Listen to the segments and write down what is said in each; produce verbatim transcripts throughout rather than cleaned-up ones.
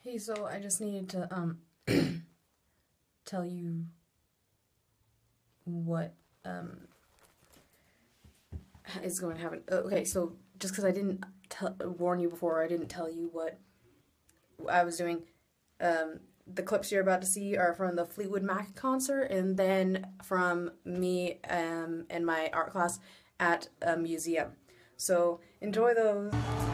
Hey, so I just needed to um tell you what um is going to happen. Okay, so just because I didn't tell, warn you before, I didn't tell you what I was doing. Um, the clips you're about to see are from the Fleetwood Mac concert, and then from me um and my art class at a museum. So enjoy those.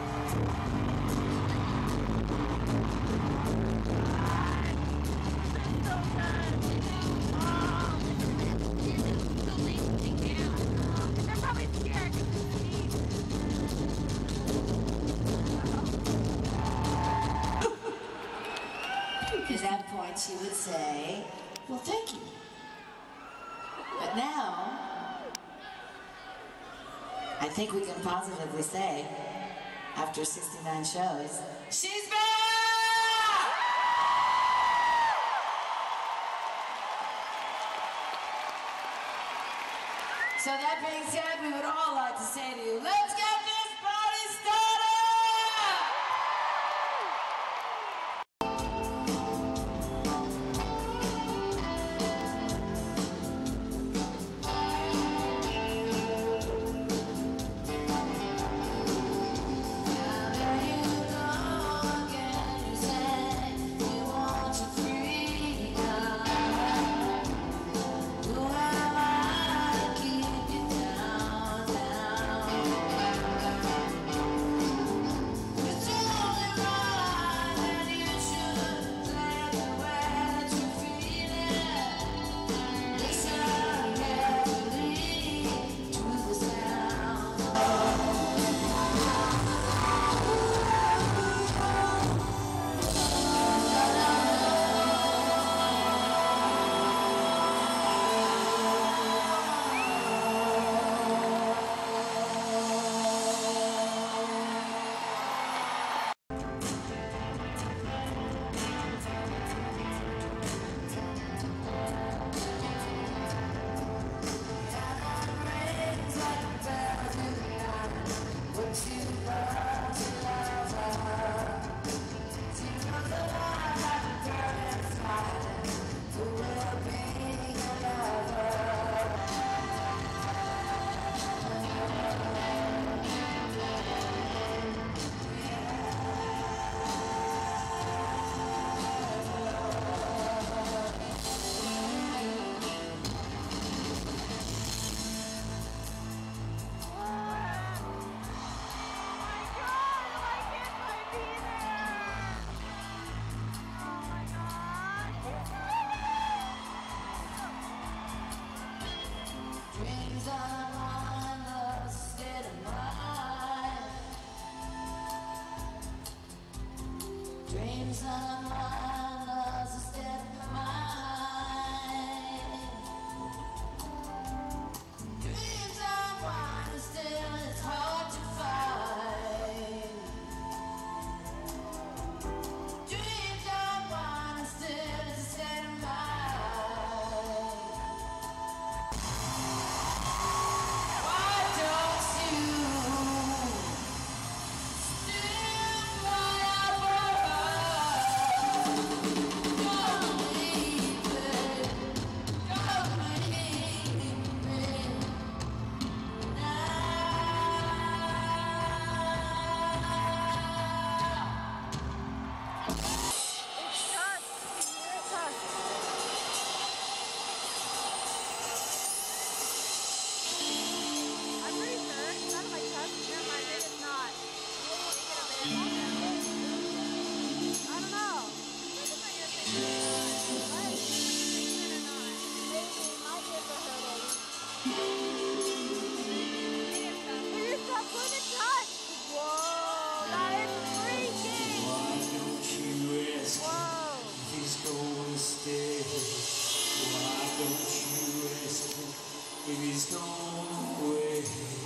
At that point, she would say, well, thank you. But now, I think we can positively say, after sixty-nine shows, she's back! So that being said, we would all like to say to you, let's get this party started! Dreams are mine, love's a step of mine. Dreams are mine, still it's hard to find. Dreams are mine, still it's a state of mind. Why don't you still fly He's gone away.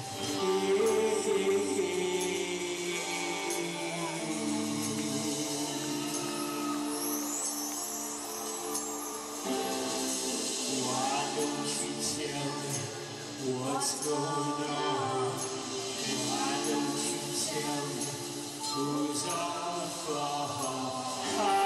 Why don't you tell me what's going on? Why don't you tell me who's on the floor?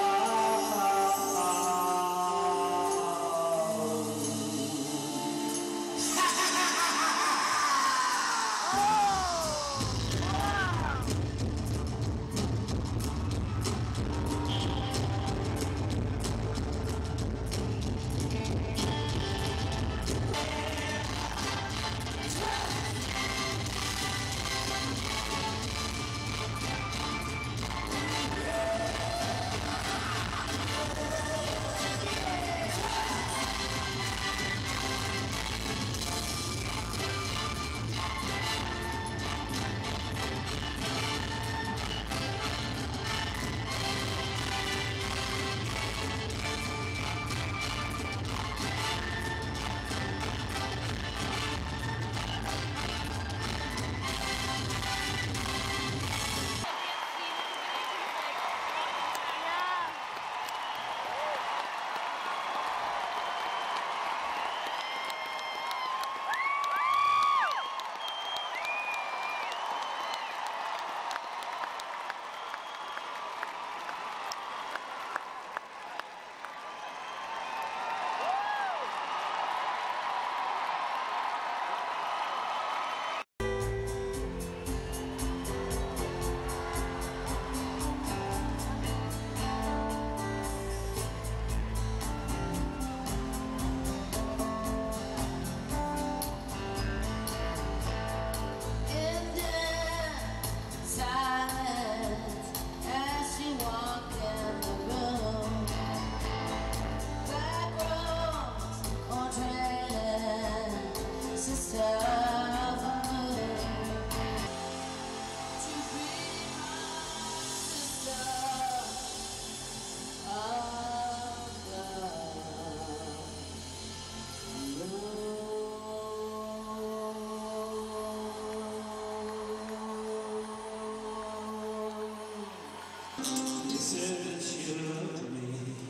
said that you loved me,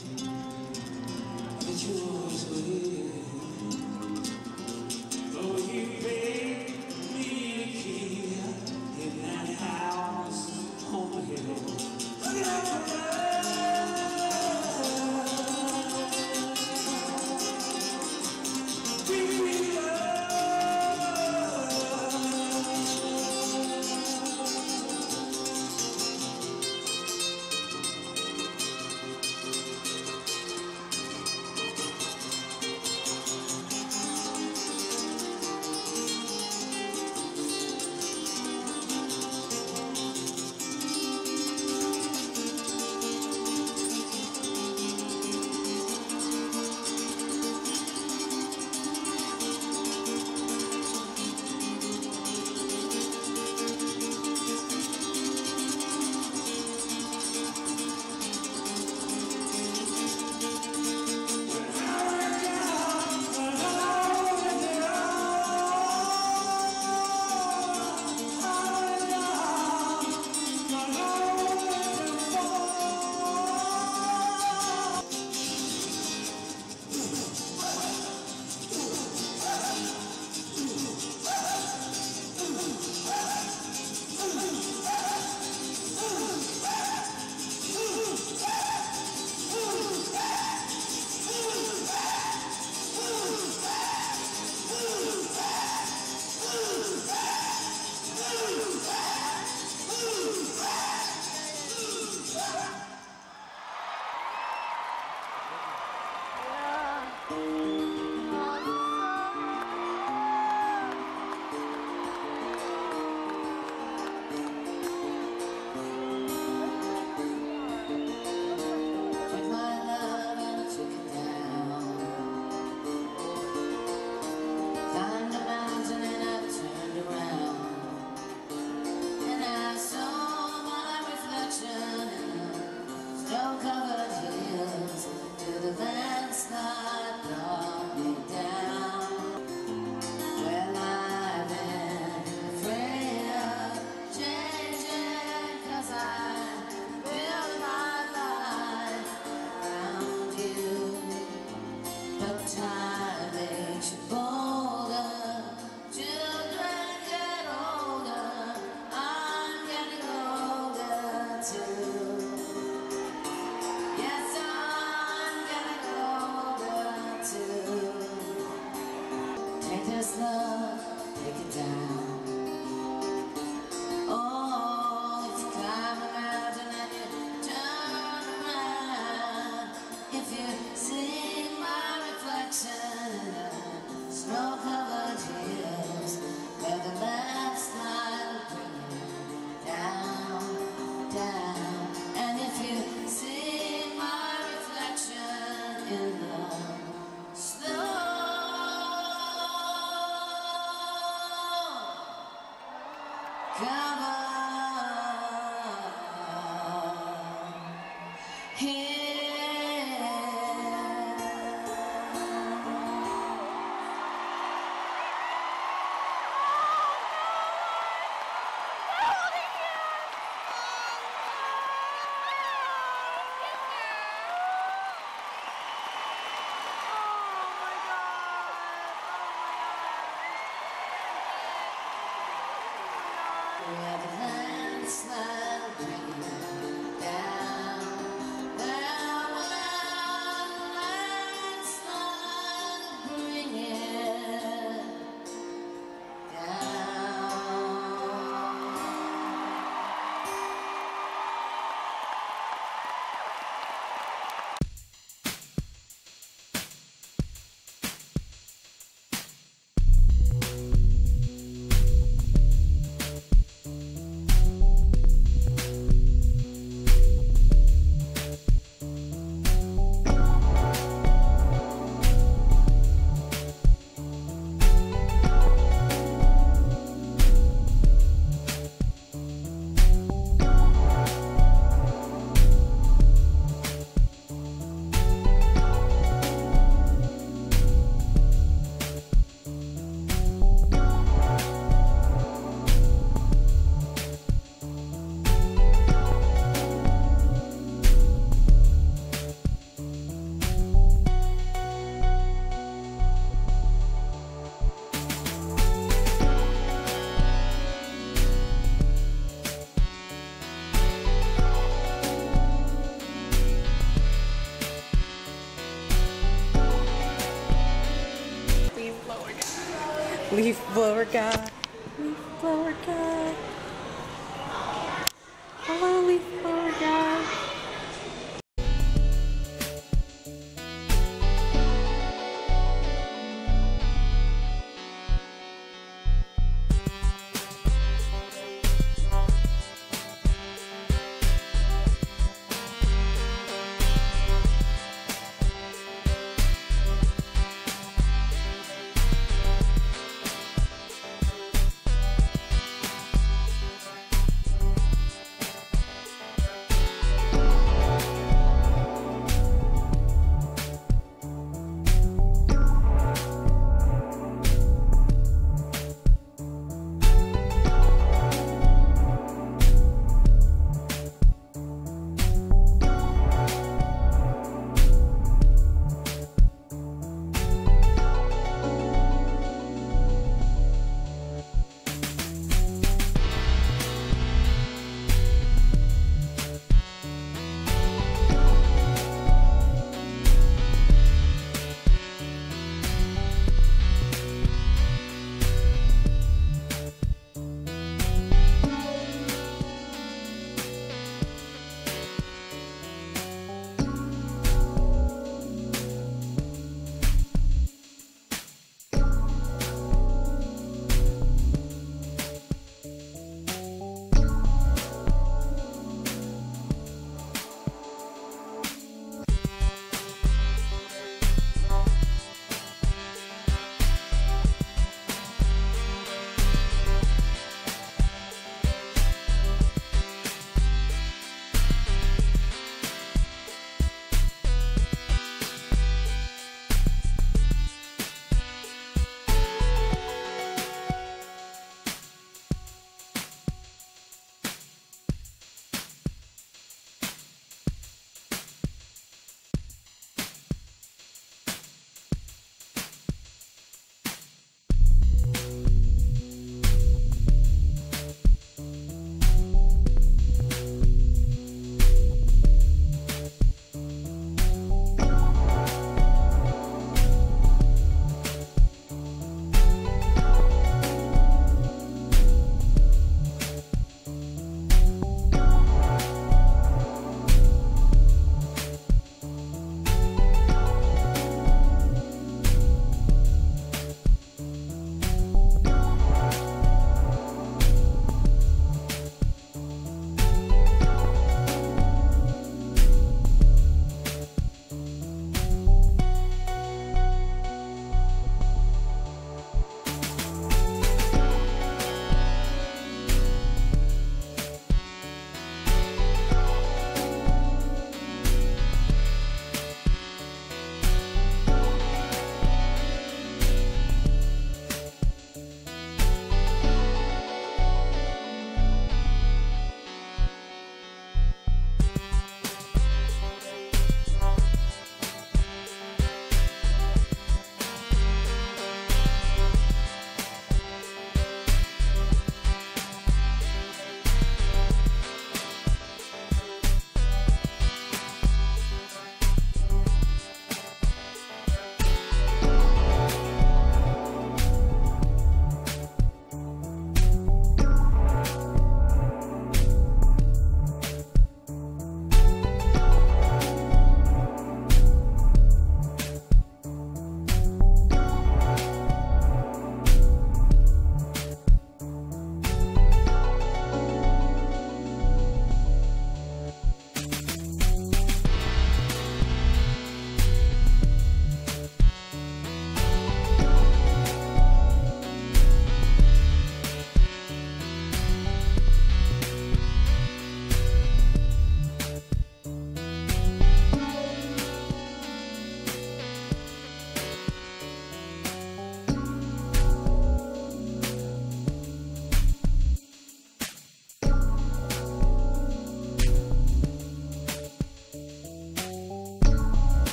that you always would. Oh, you paid me a key in that house on the hill. Yes, I'm gonna go. Leaf blower guy. Leaf blower guy. Hello, leaf blower guy.